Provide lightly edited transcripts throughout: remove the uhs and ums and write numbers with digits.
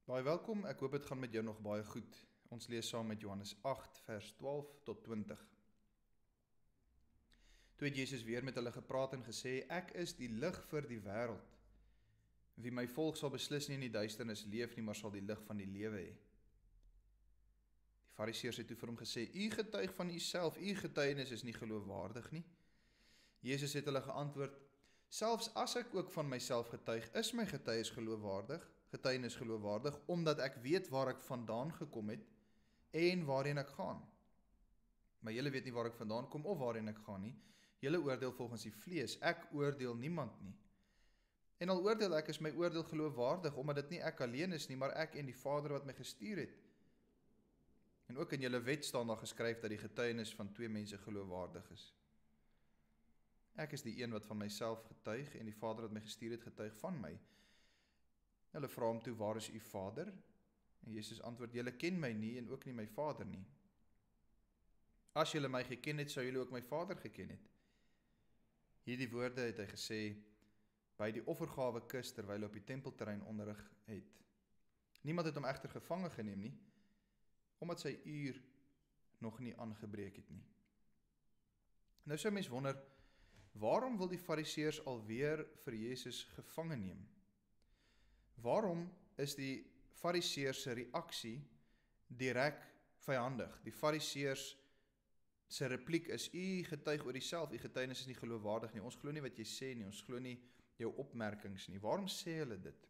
Baie welkom, ek hoop dit gaan met jou nog baie goed. Ons lees saam met Johannes 8 vers 12 tot 20. Toe het Jesus weer met hulle gepraat en gesê, ek is die lig vir die wêreld. Wie my volg sal beslis nie in die duisternis leef nie, maar sal die lig van die lewe hê. Die Fariseërs het toe vir hom gesê, u getuig van uself, u getuienis is nie geloofwaardig nie. Jesus het hulle geantwoord, selfs as ek ook van myself getuig, is my getuienis geloofwaardig, omdat ek weet waar ek vandaan gekom het en waarheen ek gaan. Maar julle weet nie waar ek vandaan kom of waarheen ek gaan nie. Julle oordeel volgens die vlees, ek oordeel niemand nie. En al oordeel ek, is my oordeel geloofwaardig, omdat dit nie ek alleen is nie, maar ek en die Vader wat my gestuur het. En ook in julle wet staan daar geskryf dat die getuienis van twee mense geloofwaardig is. Ek is die een wat van myself getuig en die Vader wat my gestuur het getuig van my. Hulle vra hom toe, waar is u Vader? En Jesus antwoord, julle ken my nie en ook nie my Vader nie. As julle my geken het, sou julle ook my Vader geken het. Hierdie woorde het hy gesê by die offergawe kus terwyl hy op die tempelterrein onderrig het. Niemand het hom egter gevange geneem nie, omdat sy uur nog nie aangebreek het nie. Nou sou mens wonder, waarom wil die Fariseërs alweer vir Jesus gevange neem? Waarom is die Fariseërs se reaksie direk vyandig? Die Fariseërs se repliek is, u getuig oor uself, u getuienis is nie geloofwaardig nie, ons glo nie wat jy sê nie, ons glo nie jou opmerkings nie. Waarom sê hulle dit?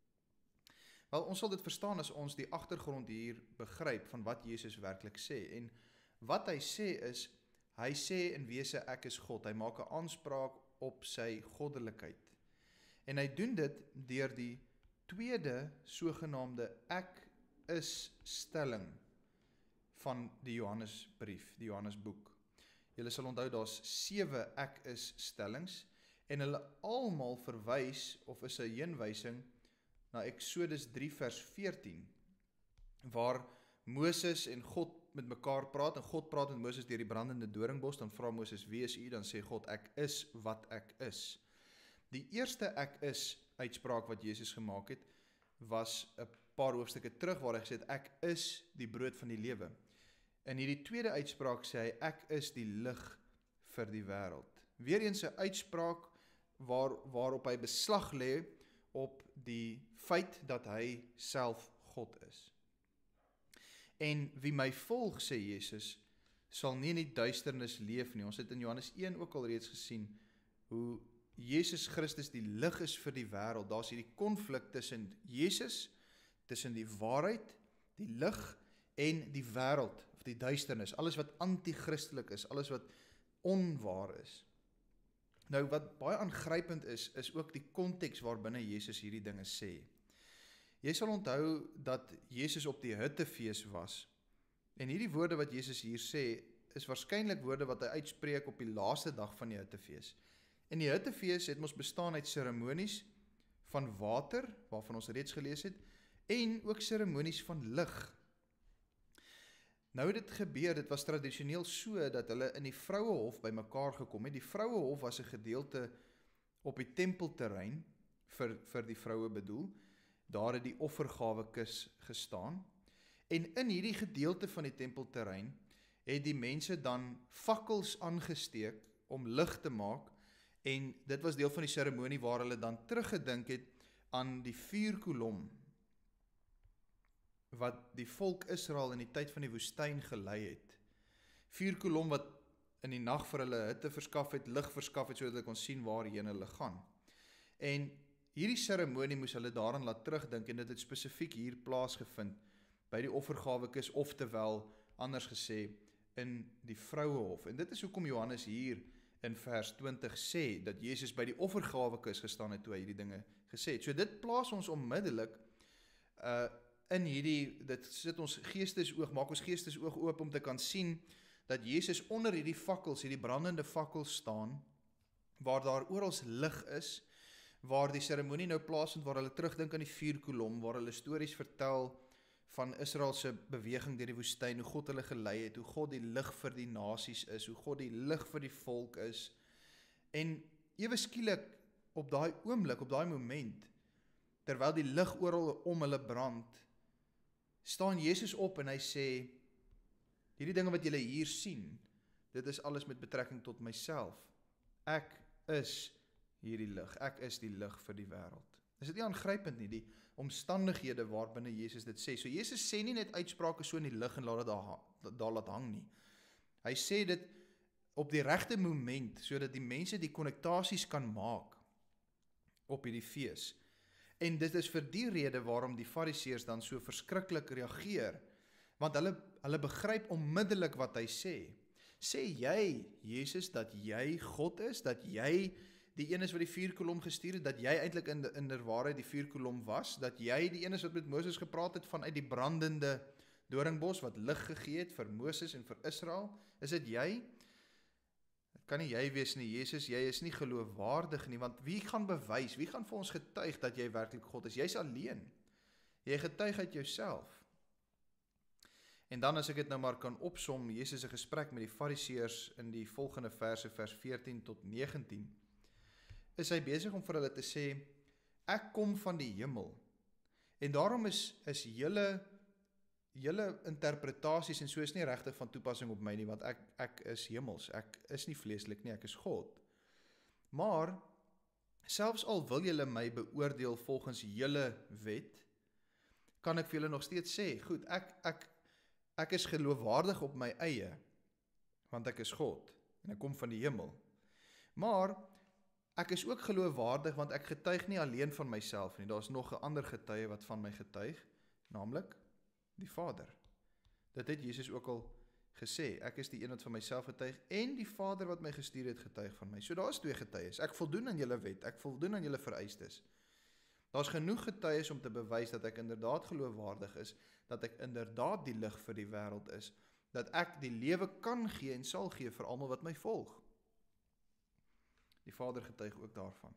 Wel, ons sal dit verstaan as ons die agtergrond hier begryp van wat Jesus werklik sê. En wat hy sê is, hy sê in wese ek is God. Hy maak 'n aanspraak op sy goddelikheid. En hy doen dit deur die tweede sogenaamde ek is stelling van die Johannesbrief, die Johannesboek. Julle sal onthou daar's 7 ek is stellings en hulle almal verwys of is 'n heenwysing na Exodus 3 vers 14 waar Moses en God met mekaar praat en God praat met Moses deur die brandende doringbos, dan vra Moses wie is u, dan sê God ek is wat ek is. Die eerste ek is uitspraak wat Jesus gemaak het was 'n paar hoofstukke terug waar hy gesê het ek is die brood van die lewe. In hierdie tweede uitspraak sê hy ek is die lig vir die wêreld. Weereens 'n uitspraak waarop hy beslag lê op die feit dat hy self God is. En wie my volg, sê Jesus, sal nie in die duisternis leef nie. Ons het in Johannes 1 ook al reeds gesien hoe Jesus Christus die lig is vir die wêreld. Daar's hierdie konflik tussen Jesus, tussen die waarheid, die lig en die wêreld of die duisternis, alles wat anti-christelik is, alles wat onwaar is. Nou wat baie aangrypend is ook die konteks waarbinne Jesus hierdie dinge sê. Jy sal onthou dat Jesus op die Hittefees was. En hierdie woorde wat Jesus hier sê, is waarskynlik woorde wat hy uitspreek op die laaste dag van die Hittefees. En die Hittefees het mos bestaan uit seremonies van water, waarvan ons reeds gelees het, en ook seremonies van lig. Nou het dit gebeur, dit was tradisioneel so dat hulle in die vrouehof by mekaar gekom het. Die vrouehof was 'n gedeelte op die tempelterrein vir die vroue bedoel. Daar het die offergawe kus gestaan. En in hierdie gedeelte van die tempelterrein het die mense dan fakkels aangesteek om lig te maak. En dit was deel van die seremonie waar hulle dan teruggedink het aan die vuurkolom wat die volk Israel in die tyd van die woestyn gelei het. Vuurkolom wat in die nag vir hulle hitte verskaf het, lig verskaf het, sodat hulle kon sien waarheen hulle gaan. En hierdie seremonie moes hulle daaraan laat terugdink en dit het spesifiek hier plaasgevind by die offergawe kus, oftewel anders gesê in die vrouehof. En dit is hoekom Johannes hier in vers 20 sê dat Jesus by die offergawe kus gestaan het toe hy hierdie dinge gesê het. So dit plaas ons onmiddellik in hierdie, dit sit ons geestesoog, maak ons geestesoog oop om te kan sien dat Jesus onder hierdie fakkels, hierdie brandende fakkels staan, waar daar oral lig is, waar die seremonie nou plaasvind, waar hulle terugdink aan die vuurkolom, waar hulle stories vertel van Israel se beweging deur die woestyn, hoe God hulle gelei het, hoe God die lig vir die nasies is, hoe God die lig vir die volk is. En ewe skielik op daai oomblik, op daai moment, terwyl die lig oral om hulle brand, staan Jesus op en hy sê, hierdie dinge wat julle hier sien, dit is alles met betrekking tot myself. Ek is hierdie lig, ek is die lig vir die wêreld. Is dit nie aangrypend nie, die omstandighede waarbinne Jesus dit sê. So Jesus sê nie net uitsprake so in die lug en laat dit daar laat hang nie. Hy sê dit op die regte moment, sodat die mense die konnektasies kan maak op hierdie fees. En dit is vir die rede waarom die Fariseërs dan so verskriklik reageer, want hulle begryp onmiddellik wat hy sê. Sê jy, Jesus, dat jy God is, dat jy die een is wat die vuurkolom gestuur het, dat jy eintlik in der waarheid die vuurkolom was, dat jy die een is wat met Moses gepraat het vanuit die brandende doringbos, wat lig gegee het vir Moses en vir Israel, is dit jy? Dit kan nie jy wees nie, Jesus, jy is nie geloofwaardig nie, want wie gaan bewys, wie gaan vir ons getuig dat jy werklik God is? Jy's alleen, jy getuig uit jouself. En dan as ek dit nou maar kan opsom, Jesus se gesprek met die Fariseërs in die volgende verse, vers 14 tot 19, is hy besig om vir hulle te sê, ek kom van die hemel, en daarom is julle interpretasies, en so is nie regtig van toepassing op my nie, want ek is hemels, ek is nie vleeslik nie, ek is God. Maar, selfs al wil julle my beoordeel volgens julle wet, kan ek vir julle nog steeds sê, goed, ek is geloofwaardig op my eie, want ek is God, en ek kom van die hemel. Maar, ek is ook geloofwaardig, want ek getuig nie alleen van myself nie, daar is nog 'n ander getuie wat van my getuig, naamlik die Vader. Dit het Jesus ook al gesê, ek is die een wat van myself getuig, en die Vader wat my gestuur het getuig van my. So daar is 2 getuies, ek voldoen aan julle wet, ek voldoen aan julle vereistes. Daar's genoeg getuies om te bewys dat ek inderdaad geloofwaardig is, dat ek inderdaad die lig vir die wêreld is, dat ek die lewe kan gee en sal gee vir almal wat my volg. Die Vader getuig ook daarvan.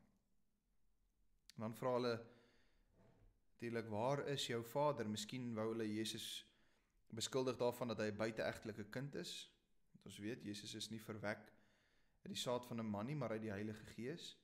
En dan vra hulle, natuurlik, waar is jou Vader? Miskien wou hulle Jesus beskuldig daarvan dat hy 'n buite-egtelike kind is. Want ons weet, Jesus is nie verwek uit die saad van 'n man nie, maar uit die Heilige Gees.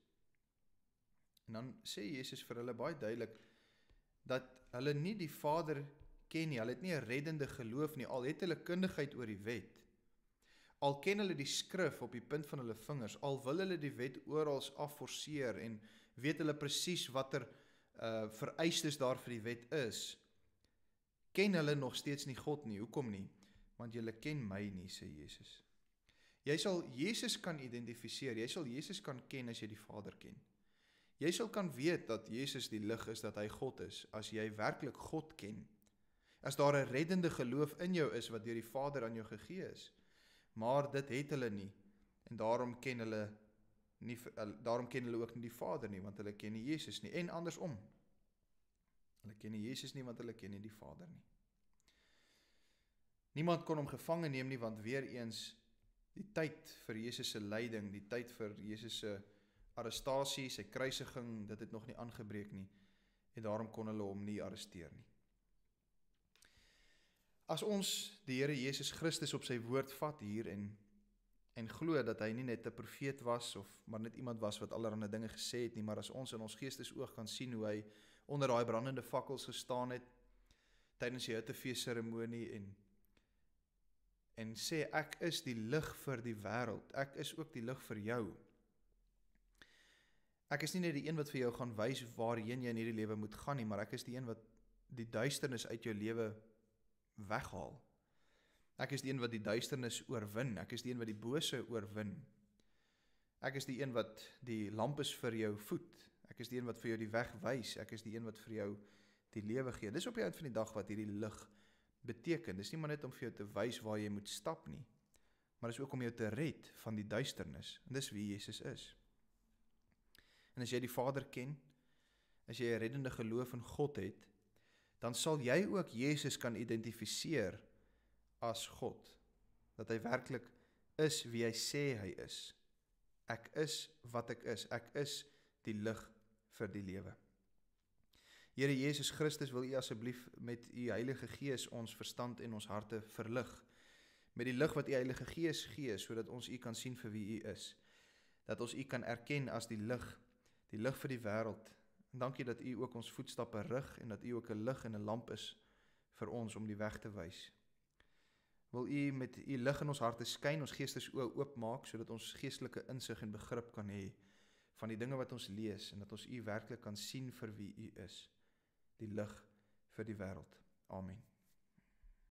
En dan sê Jesus vir hulle baie duidelik, dat hulle nie die Vader ken nie, hulle het nie 'n reddende geloof nie, al het hulle kundigheid oor die wet. Al ken hulle die skrif op die punt van hulle vingers, al wil hulle die wet oral afforceer en weet hulle presies watter vereistes daar vir die wet is, ken hulle nog steeds nie God nie. Hoekom nie? Want julle ken my nie, sê Jesus. Jy sal Jesus kan identifiseer, jy sal Jesus kan ken as jy die Vader ken. Jy sal kan weet dat Jesus die lig is, dat hy God is, as jy werklik God ken. As daar 'n reddende geloof in jou is, wat deur die Vader aan jou gegee is. Maar dit het hulle nie, en daarom ken hulle ook nie die Vader nie, want hulle ken nie Jesus nie, en andersom. Hulle ken nie Jesus nie, want hulle ken nie die Vader nie. Niemand kon hom gevange neem nie, want weer eens, die tyd vir Jesus se lyding, die tyd vir Jesus se arrestasie, sy kruisiging, dit het nog nie aangebreek nie, en daarom kon hulle hom nie arresteer nie. As ons die Here Jesus Christus op sy woord vat hier en glo dat hy nie net 'n profeet was of maar net iemand was wat allerlei dinge gesê het nie, maar as ons in ons geestesoog kan sien hoe hy onder daai brandende fakkels gestaan het tydens die hittefeesseremonie en sê ek is die lig vir die wêreld, ek is ook die lig vir jou. Ek is nie net die een wat vir jou gaan wys waarheen jy in hierdie lewe moet gaan nie, maar ek is die een wat die duisternis uit jou lewe weghaal. Ek is die een wat die duisternis oorwin, ek is die een wat die bose oorwin. Ek is die een wat die lamp is vir jou voet, ek is die een wat vir jou die weg wys, ek is die een wat vir jou die lewe gee. Dis op die eind van die dag wat hierdie lig beteken. Dis nie maar net om vir jou te wys waar jy moet stap nie, maar dis ook om jou te red van die duisternis. En dis wie Jesus is. En as jy die Vader ken, as jy 'n reddende geloof in God het, dan sal jy ook Jesus kan identifiseer as God. Dat hy werklik is wie hy sê hy is. Ek is wat ek is die lig vir die lewe. Here Jesus Christus, wil U asseblief met U Heilige Gees ons verstand en ons harte verlig. Met die lig wat U Heilige Gees gee, sodat ons U kan sien vir wie U is. Dat ons U kan erken as die lig vir die wêreld. En dankie dat U ook ons voetstappe rig en dat U ook 'n lig en 'n lamp is vir ons om die weg te wys. Wil U met U lig in ons harte skyn, ons geestesoë oopmaak, sodat ons geestelike insig en begrip kan hê van die dinge wat ons lees, en dat ons U werklik kan sien vir wie U is, die lig vir die wêreld. Amen.